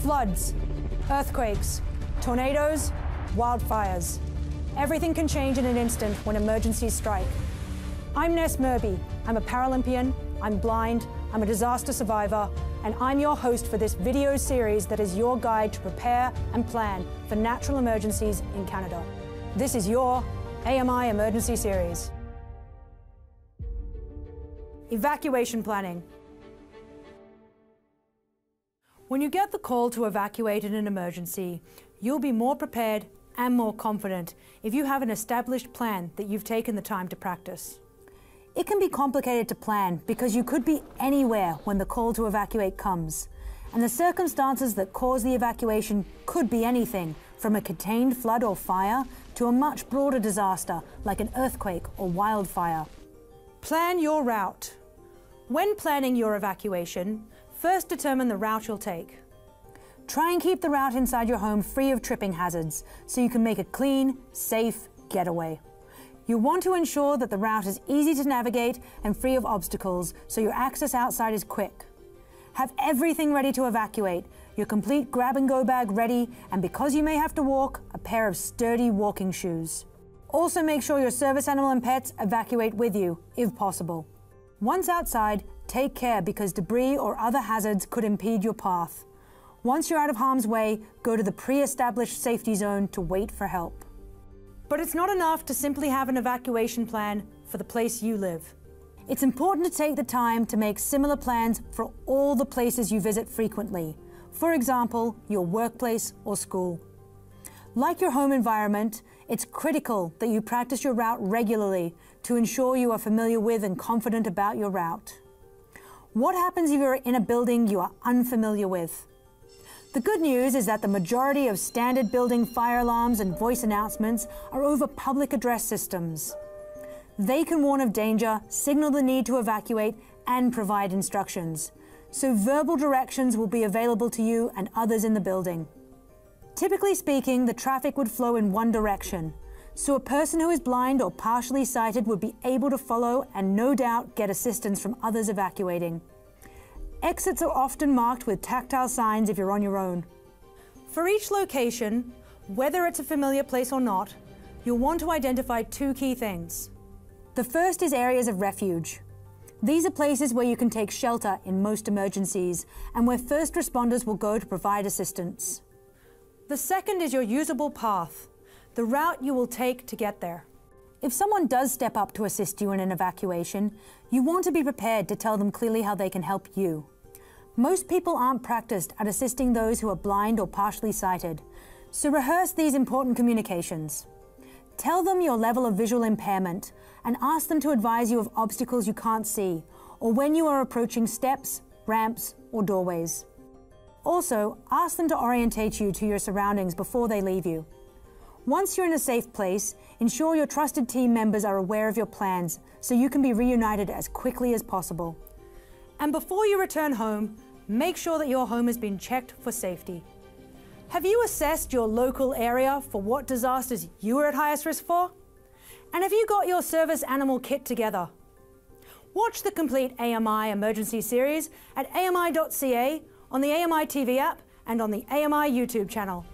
Floods, earthquakes, tornadoes, wildfires. Everything can change in an instant when emergencies strike. I'm Ness Murby. I'm a Paralympian, I'm blind, I'm a disaster survivor, and I'm your host for this video series that is your guide to prepare and plan for natural emergencies in Canada. This is your AMI Emergency Series. Evacuation planning. When you get the call to evacuate in an emergency, you'll be more prepared and more confident if you have an established plan that you've taken the time to practice. It can be complicated to plan because you could be anywhere when the call to evacuate comes, and the circumstances that cause the evacuation could be anything from a contained flood or fire to a much broader disaster like an earthquake or wildfire. Plan your route. When planning your evacuation, first determine the route you'll take. Try and keep the route inside your home free of tripping hazards so you can make a clean, safe getaway. You want to ensure that the route is easy to navigate and free of obstacles so your access outside is quick. Have everything ready to evacuate, your complete grab-and-go bag ready, and because you may have to walk, a pair of sturdy walking shoes. Also make sure your service animal and pets evacuate with you, if possible. Once outside, take care because debris or other hazards could impede your path. Once you're out of harm's way, go to the pre-established safety zone to wait for help. But it's not enough to simply have an evacuation plan for the place you live. It's important to take the time to make similar plans for all the places you visit frequently. For example, your workplace or school. Like your home environment, it's critical that you practice your route regularly to ensure you are familiar with and confident about your route. What happens if you're in a building you are unfamiliar with? The good news is that the majority of standard building fire alarms and voice announcements are over public address systems. They can warn of danger, signal the need to evacuate, and provide instructions. So verbal directions will be available to you and others in the building. Typically speaking, the traffic would flow in one direction, so a person who is blind or partially sighted would be able to follow and no doubt get assistance from others evacuating. Exits are often marked with tactile signs if you're on your own. For each location, whether it's a familiar place or not, you'll want to identify two key things. The first is areas of refuge. These are places where you can take shelter in most emergencies and where first responders will go to provide assistance. The second is your usable path, the route you will take to get there. If someone does step up to assist you in an evacuation, you want to be prepared to tell them clearly how they can help you. Most people aren't practiced at assisting those who are blind or partially sighted, so rehearse these important communications. Tell them your level of visual impairment and ask them to advise you of obstacles you can't see or when you are approaching steps, ramps, or doorways. Also, ask them to orientate you to your surroundings before they leave you. Once you're in a safe place, ensure your trusted team members are aware of your plans so you can be reunited as quickly as possible. And before you return home, make sure that your home has been checked for safety. Have you assessed your local area for what disasters you are at highest risk for? And have you got your service animal kit together? Watch the complete AMI Emergency Series at ami.ca, on the AMI TV app, and on the AMI YouTube channel.